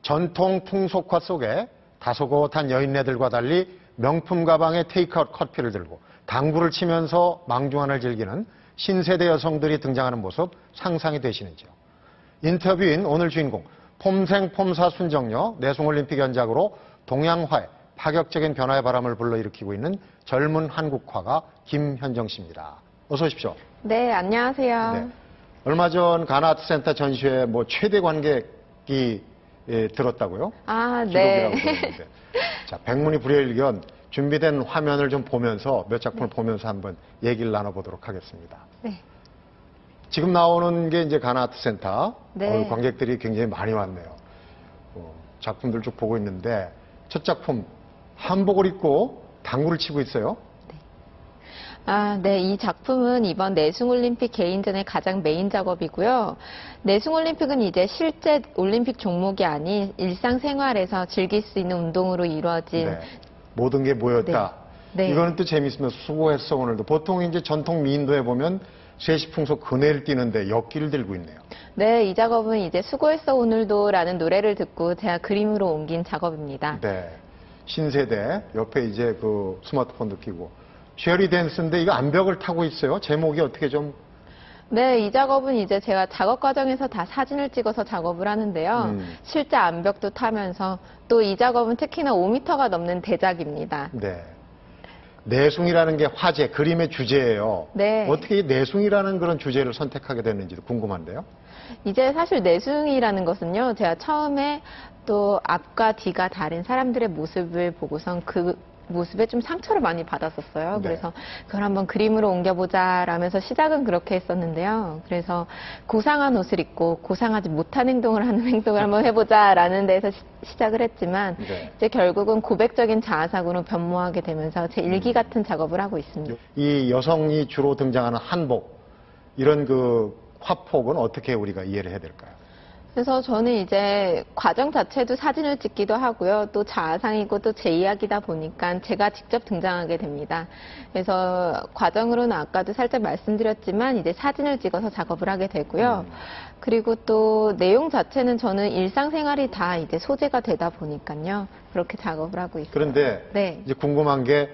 전통 풍속화 속에 다소곳한 여인네들과 달리 명품 가방에 테이크아웃 커피를 들고 당구를 치면서 망중한을 즐기는 신세대 여성들이 등장하는 모습 상상이 되시는지요? 인터뷰인 오늘 주인공, 폼생 폼사 순정녀 내숭올림픽 연작으로 동양화에 파격적인 변화의 바람을 불러일으키고 있는 젊은 한국화가 김현정 씨입니다. 어서 오십시오. 네, 안녕하세요. 네. 얼마 전 가나아트센터 전시회 최대 관객이 들었다고요? 아, 네. 기록이라고 들었는데. 자, 백문이 불여일견 준비된 화면을 좀 보면서 몇 작품을 보면서 한번 얘기를 나눠보도록 하겠습니다. 네. 지금 나오는 게 이제 가나아트센터. 네. 관객들이 굉장히 많이 왔네요. 작품들 쭉 보고 있는데 첫 작품 한복을 입고 당구를 치고 있어요. 아, 네. 이 작품은 이번 내숭올림픽 개인전의 가장 메인 작업이고요. 내숭올림픽은 이제 실제 올림픽 종목이 아닌 일상생활에서 즐길 수 있는 운동으로 이루어진 네. 모든 게 모였다. 네. 네. 이거는 또 재밌으면서 수고했어 오늘도. 보통 이제 전통 미인도에 보면 세시풍속 그네를 띄는데 역기를 들고 있네요. 네, 이 작업은 이제 수고했어 오늘도라는 노래를 듣고 제가 그림으로 옮긴 작업입니다. 네. 신세대 옆에 이제 그 스마트폰도 끼고 쉐리 댄스인데 이거 암벽을 타고 있어요. 제목이 어떻게 좀? 네, 이 작업은 이제 제가 작업 과정에서 다 사진을 찍어서 작업을 하는데요. 실제 암벽도 타면서 또 이 작업은 특히나 5m가 넘는 대작입니다. 네. 내숭이라는 게 화제, 그림의 주제예요. 네. 어떻게 이 내숭이라는 그런 주제를 선택하게 됐는지도 궁금한데요. 이제 사실 내숭이라는 것은요, 제가 처음에 또 앞과 뒤가 다른 사람들의 모습을 보고선 그 모습에 좀 상처를 많이 받았었어요. 네. 그래서 그걸 한번 그림으로 옮겨보자 라면서 시작은 그렇게 했었는데요. 그래서 고상한 옷을 입고 고상하지 못한 행동을 하는 행동을 한번 해보자 라는 데서 시작을 했지만 네. 이제 결국은 고백적인 자아상으로 변모하게 되면서 제 일기 같은 작업을 하고 있습니다. 이 여성이 주로 등장하는 한복, 이런 그 화폭은 어떻게 우리가 이해를 해야 될까요? 그래서 저는 이제 과정 자체도 사진을 찍기도 하고요. 또 자아상이고 또 제 이야기다 보니까 제가 직접 등장하게 됩니다. 그래서 과정으로는 아까도 살짝 말씀드렸지만 이제 사진을 찍어서 작업을 하게 되고요. 그리고 또 내용 자체는 저는 일상생활이 다 이제 소재가 되다 보니까요. 그렇게 작업을 하고 있어요. 그런데 네. 이제 궁금한 게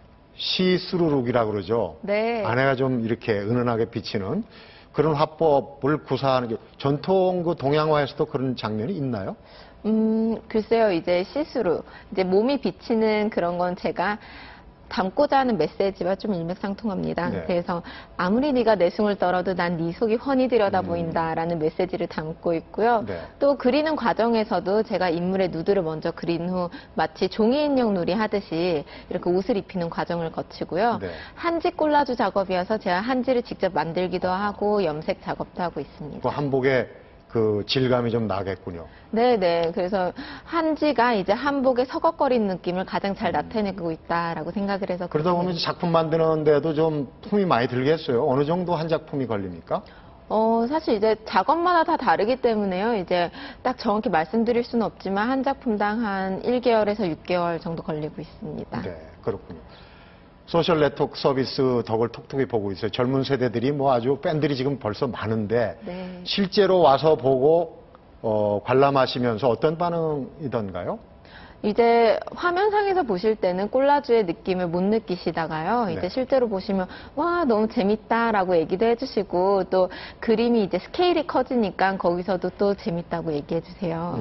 시스루룩이라고 그러죠. 네. 안에가 좀 이렇게 은은하게 비치는 그런 화법을 구사하는 게 전통 그 동양화에서도 그런 장면이 있나요? 글쎄요, 이제 시스루, 이제 몸이 비치는 그런 건 제가 담고자 하는 메시지와 좀 일맥상통합니다. 네. 그래서 아무리 네가 내숭을 떨어도 난 네 속이 훤히 들여다 보인다라는 메시지를 담고 있고요. 네. 또 그리는 과정에서도 제가 인물의 누드를 먼저 그린 후 마치 종이 인형 놀이 하듯이 이렇게 옷을 입히는 과정을 거치고요. 네. 한지 콜라주 작업이어서 제가 한지를 직접 만들기도 하고 염색 작업도 하고 있습니다. 그 한복에 그 질감이 좀 나겠군요. 네네. 그래서 한지가 이제 한복의 서걱거리는 느낌을 가장 잘 나타내고 있다라고 생각을 해서. 그러다 보면 이제 작품 만드는데도 좀 품이 많이 들겠어요. 어느 정도 한 작품이 걸립니까? 사실 이제 작업마다 다 다르기 때문에요. 이제 딱 정확히 말씀드릴 수는 없지만 한 작품당 한 1개월에서 6개월 정도 걸리고 있습니다. 네, 그렇군요. 소셜 네트워크 서비스 덕을 톡톡히 보고 있어요. 젊은 세대들이 아주 팬들이 지금 벌써 많은데 네. 실제로 와서 보고 관람하시면서 어떤 반응이던가요? 이제 화면상에서 보실 때는 콜라주의 느낌을 못 느끼시다가요. 이제 네. 실제로 보시면 와 너무 재밌다라고 얘기도 해주시고 또 그림이 이제 스케일이 커지니까 거기서도 또 재밌다고 얘기해 주세요.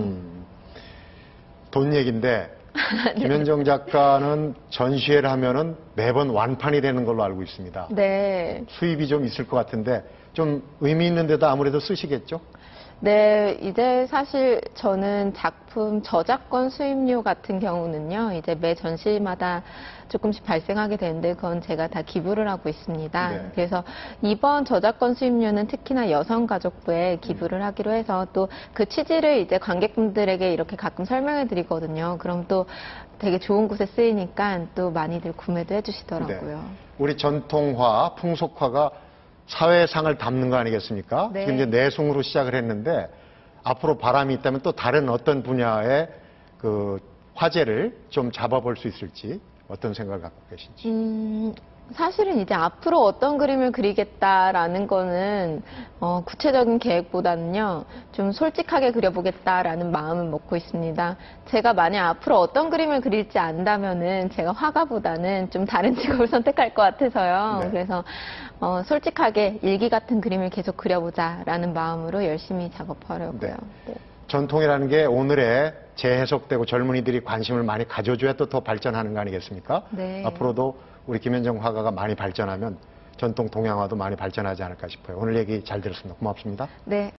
돈 얘기인데 김현정 작가는 전시회를 하면은 매번 완판이 되는 걸로 알고 있습니다. 네. 수입이 좀 있을 것 같은데 좀 의미 있는 데도 아무래도 쓰시겠죠? 네, 이제 사실 저는 작품 저작권 수입료 같은 경우는요, 이제 매 전시마다 조금씩 발생하게 되는데 그건 제가 다 기부를 하고 있습니다. 네. 그래서 이번 저작권 수입료는 특히나 여성가족부에 기부를 하기로 해서 또 그 취지를 이제 관객분들에게 이렇게 가끔 설명해 드리거든요. 그럼 또 되게 좋은 곳에 쓰이니까 또 많이들 구매도 해주시더라고요. 네. 우리 전통화, 풍속화가 사회상을 담는 거 아니겠습니까? 네. 지금 이제 내숭으로 시작을 했는데 앞으로 바람이 있다면 또 다른 어떤 분야의 그 화제를 좀 잡아볼 수 있을지 어떤 생각을 갖고 계신지. 사실은 이제 앞으로 어떤 그림을 그리겠다라는 거는 구체적인 계획보다는요, 좀 솔직하게 그려보겠다라는 마음을 먹고 있습니다. 제가 만약 앞으로 어떤 그림을 그릴지 안다면은 제가 화가보다는 좀 다른 직업을 선택할 것 같아서요. 네. 그래서 솔직하게 일기 같은 그림을 계속 그려보자라는 마음으로 열심히 작업하려고요. 네. 네. 전통이라는 게 오늘의 재해석되고 젊은이들이 관심을 많이 가져줘야 또 더 발전하는 거 아니겠습니까? 네. 앞으로도 우리 김현정 화가가 많이 발전하면 전통 동양화도 많이 발전하지 않을까 싶어요. 오늘 얘기 잘 들었습니다. 고맙습니다. 네.